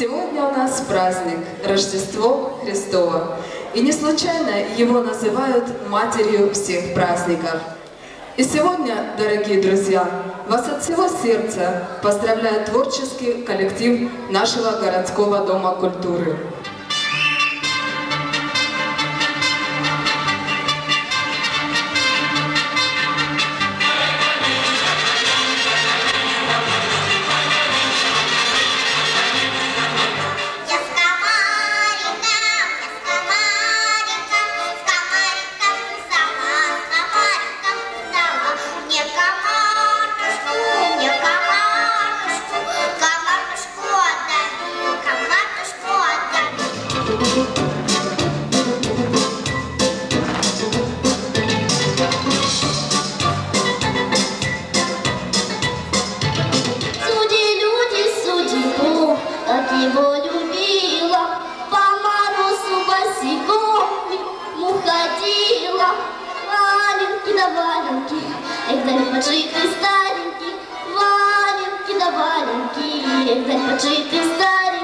Сегодня у нас праздник Рождество Христово. И не случайно его называют матерью всех праздников. И сегодня, дорогие друзья, вас от всего сердца поздравляет творческий коллектив нашего городского дома культуры. Его любила, по морозу босиком ходила. Валенки да валенки, эх, дай поджитый старенький. Валенки да валенки, эх, дай поджитый старенький.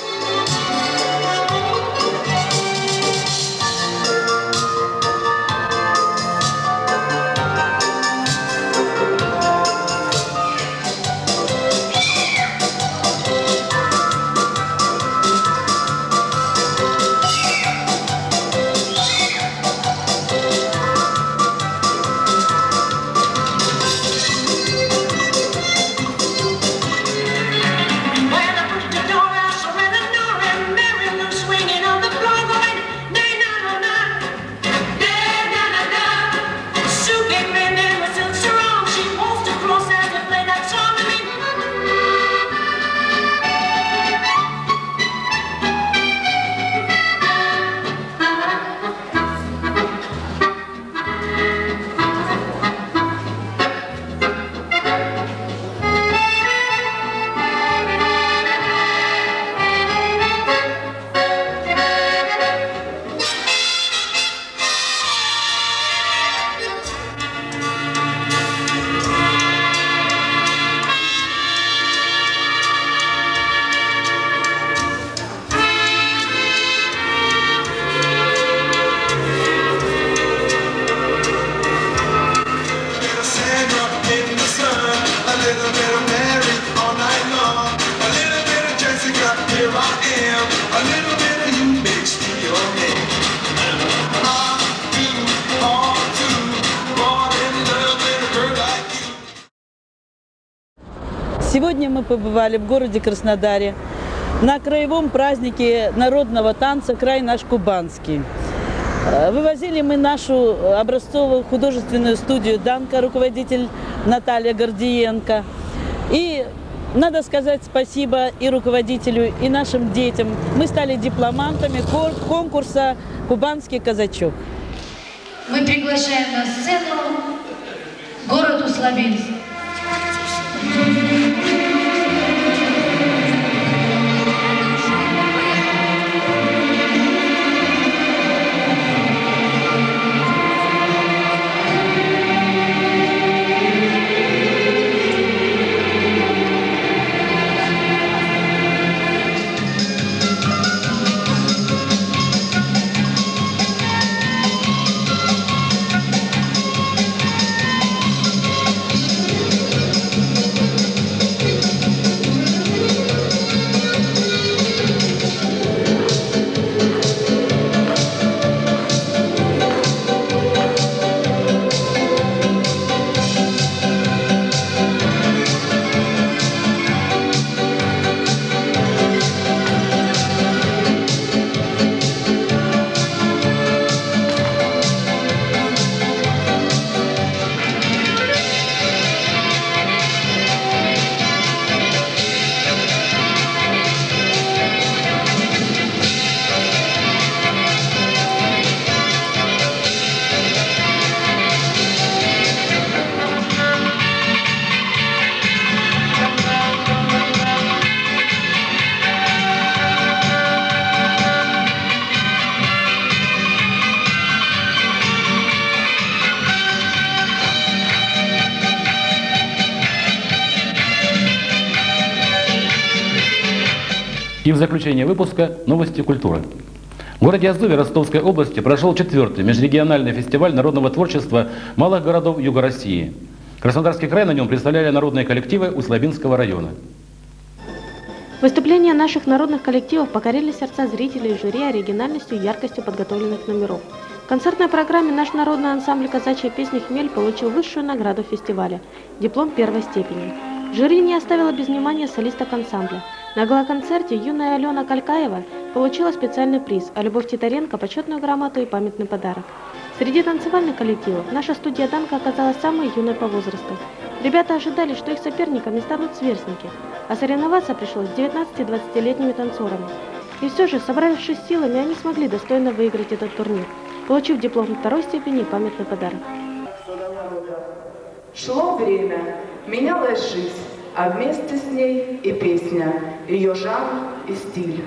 Сегодня мы побывали в городе Краснодаре на краевом празднике народного танца «Край наш кубанский». Вывозили мы нашу образцовую художественную студию «Данка», руководитель Наталья Гордиенко. И надо сказать спасибо и руководителю, и нашим детям. Мы стали дипломантами конкурса «Кубанский казачок». Мы приглашаем на сцену город Услабинск. И в заключение выпуска новости культуры. В городе Азове Ростовской области прошел 4-й межрегиональный фестиваль народного творчества малых городов Юга России. Краснодарский край на нем представляли народные коллективы Услабинского района. Выступления наших народных коллективов покорили сердца зрителей и жюри оригинальностью и яркостью подготовленных номеров. В концертной программе наш народный ансамбль «Казачья песня «Хмель» получил высшую награду фестиваля – диплом первой степени. Жюри не оставило без внимания солисток ансамбля. На гала-концерте юная Алена Калькаева получила специальный приз, а Любовь Титаренко – почетную грамоту и памятный подарок. Среди танцевальных коллективов наша студия «Данка» оказалась самой юной по возрасту. Ребята ожидали, что их соперниками станут сверстники, а соревноваться пришлось с 19-20-летними танцорами. И все же, собравшись силами, они смогли достойно выиграть этот турнир, получив диплом второй степени и памятный подарок. Шло время, менялась жизнь, а вместе с ней и песня, ее жанр и стиль.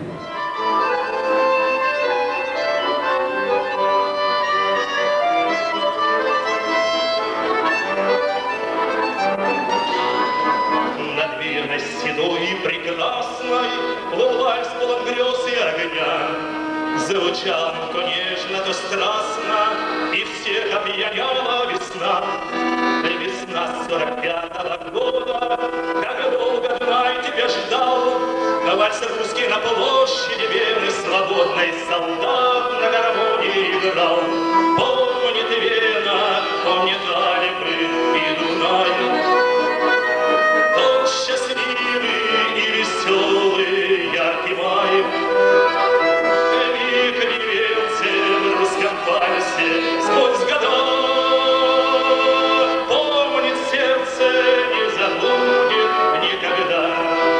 Над верной седой и прекрасной плыл вальс полон грез и огня. Звучал то нежно, то страстно, и всех опьяняла весна. Весна 45-го года, как долго край тебя ждал. Вальс русский на площади верный, свободный солдат на гармонии играл. Помнит Вена, помнит Альпы и Дунай. Тот счастливый и веселый яркий май. Век не велся в русском вальсе сквозь года. Помнит сердце, не забудет никогда.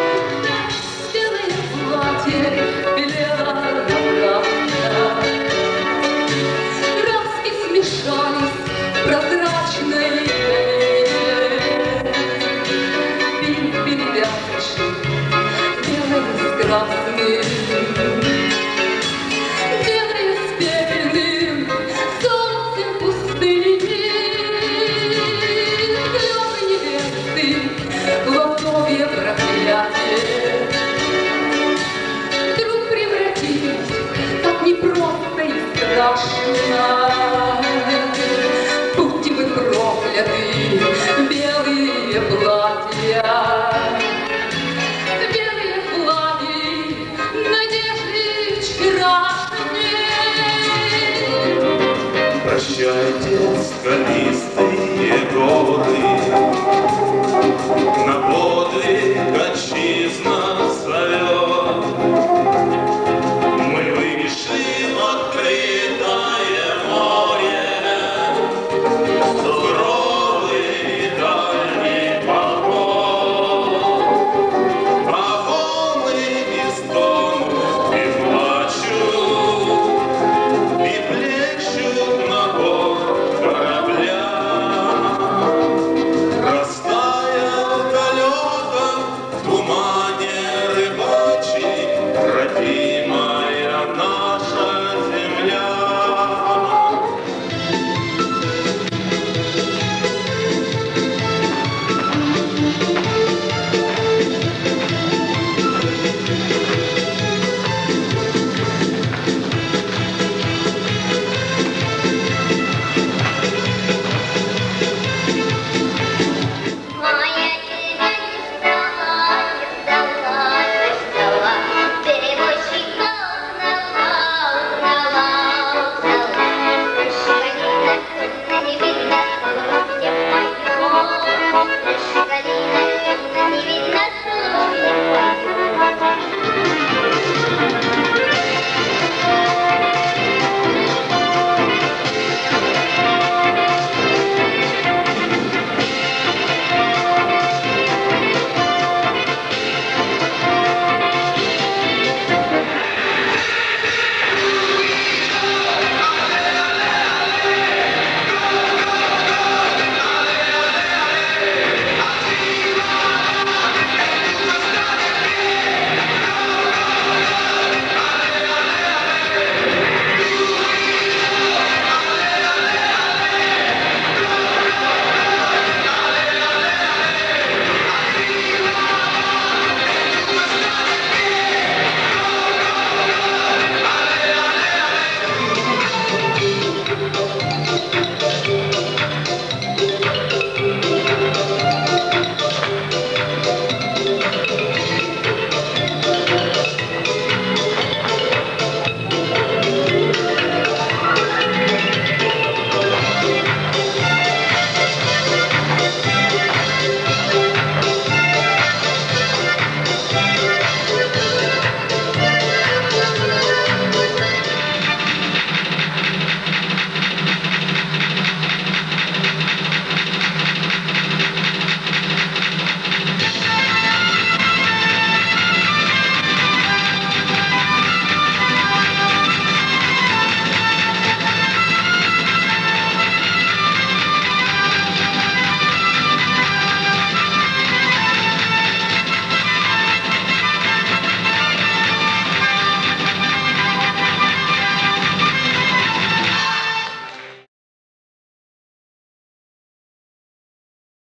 Белое платье белело до краски смешались в прозрачной пелене. Перевязочки белые с красным, белые с пепельным солнцем пустыни. Слезы невесты, ласковье проклятие вдруг превратились, так непросто и страшно. Будьте вы прокляты, белые платья, белые флаги надежды вчерашней. Прощайте скалистые горы,